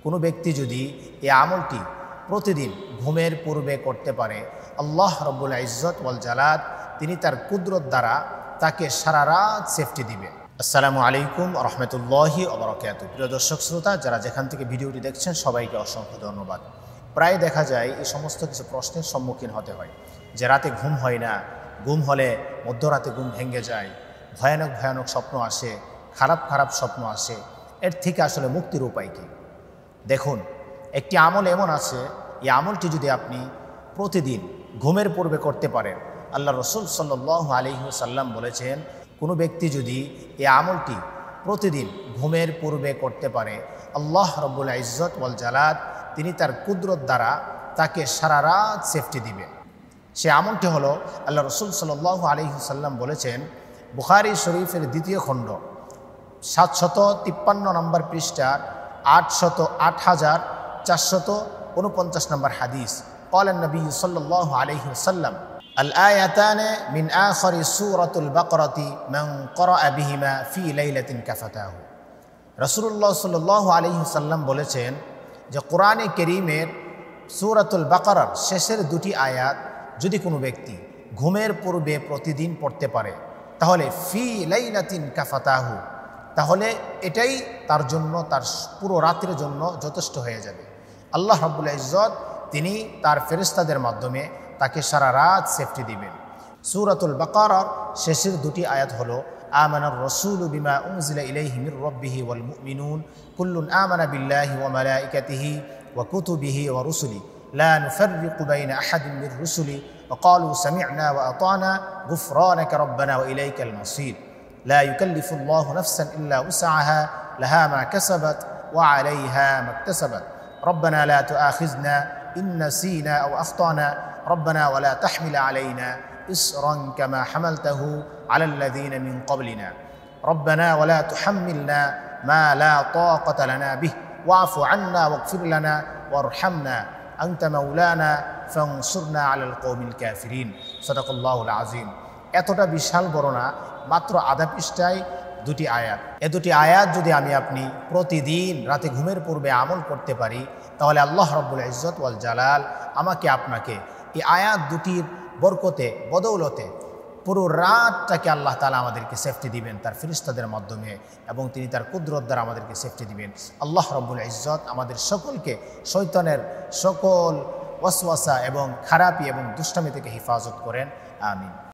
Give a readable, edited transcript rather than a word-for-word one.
কোনো ব্যক্তি যদি এই আমলটি প্রতিদিন ঘুমের পূর্বে করতে পারে, আল্লাহ রব্বুল ইজ্জত ওয়াল জালাল তিনি তার কুদরত দ্বারা তাকে সারা রাত সেফটি দিবে। আসসালামু আলাইকুম রহমতুল্লাহি ওয়া বারাকাতুহু। প্রিয় দর্শক শ্রোতা, যারা যেখান থেকে ভিডিওটি দেখছেন সবাইকে অসংখ্য ধন্যবাদ। প্রায় দেখা যায় এই সমস্ত কিছু প্রশ্নের সম্মুখীন হতে হয় যে রাতে ঘুম হয় না, ঘুম হলে মধ্যরাতে ঘুম ভেঙে যায়, ভয়ানক ভয়ানক স্বপ্ন আসে, খারাপ খারাপ স্বপ্ন আসে। এর থেকে আসলে মুক্তির উপায় কী? দেখুন, একটি আমল এমন আছে, এই আমলটি যদি আপনি প্রতিদিন ঘুমের পূর্বে করতে পারেন, আল্লাহ রসুল সাল্লাল্লাহু আলাইহি ওয়াসাল্লাম বলেছেন, কোনো ব্যক্তি যদি এই আমলটি প্রতিদিন ঘুমের পূর্বে করতে পারে, আল্লাহ রব্বুল ইজ্জত ওয়াল জালাল তিনি তার কুদরত দ্বারা তাকে সারা রাত সেফটি দিবে। সে আমলটি হলো, আল্লাহ রসুল সাল্লাল্লাহু আলাইহি ওয়াসাল্লাম বলেছেন, বুখারী শরীফের 2য় খণ্ড 753 নম্বর পৃষ্ঠার 8449 নম্বর হাদিস। قال النبي صلى الله عليه وسلم الآيتان من آخر سورة البقرة من قرأ بهما في ليلة كفتاه। রাসূলুল্লাহ সাল্লাল্লাহু আলাইহি ওয়াসাল্লাম বলেছেন যে কোরআনে কারীমের সূরাতুল বাকারার শেষের 2টি আয়াত যদি কোনো ব্যক্তি ঘুমের পূর্বে প্রতিদিন পড়তে পারে, তাহলে ফি লাইলাতিন কাফাতাহু, তাহলে এটাই তার জন্য, তার পুরো রাতের জন্য যথেষ্ট হয়ে যাবে। আল্লাহ রাব্বুল ইজ্জত তিনি তার ফেরেশতাদের মাধ্যমে তাকে সারা রাত সেফটি দিবেন। সূরাতুল বাকারার শেষের 2টি আয়াত হলো, আমানার রাসূলু বিমা উনজিলা ইলাইহি মির রাব্বিহি ওয়াল মুমিনুন কুল্লুন আমানা বিল্লাহি ওয়া মালাইকাতিহি ওয়া কুতুবিহি ওয়া রুসুলিহি লা নুফাররিকু বাইনা আহাদিন মির রুসুলি ওয়া ক্বালু সামি'না ওয়া আতা'না গুফরানাকা রাব্বানা ওয়া ইলাইকাল মাসির লা ইউকাল্লিফুল্লাহু নাফসান ইল্লা উসআহা লাহা মা কাসাবাত ওয়া আলাইহা মা ইকতাসাবাত রব্বানা লা তুআখিযনা ইন নাসিনা আও আখতানা রব্বানা ওয়া লা তাহমিল আলাইনা ইসরান কামা হামালতাহু আলাল লাযিনা মিন ক্বাবলিনা রব্বানা ওয়া লা তুহাম্মিলনা মা লা তাকাতা লানা বিহি ওয়া'ফু আন্না ওয়াগফির লানা ওয়ারহামনা আনতা মাওলানা ফানসুরনা আলাল কওমিল কাফিরিন। সাদাকাল্লাহুল আযীম। এতটা বিশাল বর্ণনা মাত্র আধা পৃষ্ঠায় 2টি আয়াত। এই 2টি আয়াত যদি আপনি প্রতিদিন রাতে ঘুমের পূর্বে আমল করতে পারি, তাহলে আল্লাহ রাব্বুল ইজ্জত ওয়াল জালাল আমাকে আপনাকে এই আয়াত 2টির বরকতে, বদৌলতে পুরো রাতটাকে আল্লাহ তাআলা আমাদেরকে সেফটি দিবেন তার ফেরেশতাদের মাধ্যমে, এবং তিনি তার কুদরত দ্বারা আমাদেরকে সেফটি দিবেন। আল্লাহ রাব্বুল ইজ্জত আমাদের সকলকে শয়তানের সকল ওয়াসওয়াসা এবং খারাপি এবং দুষ্টামি থেকে হেফাজত করেন। আমিন।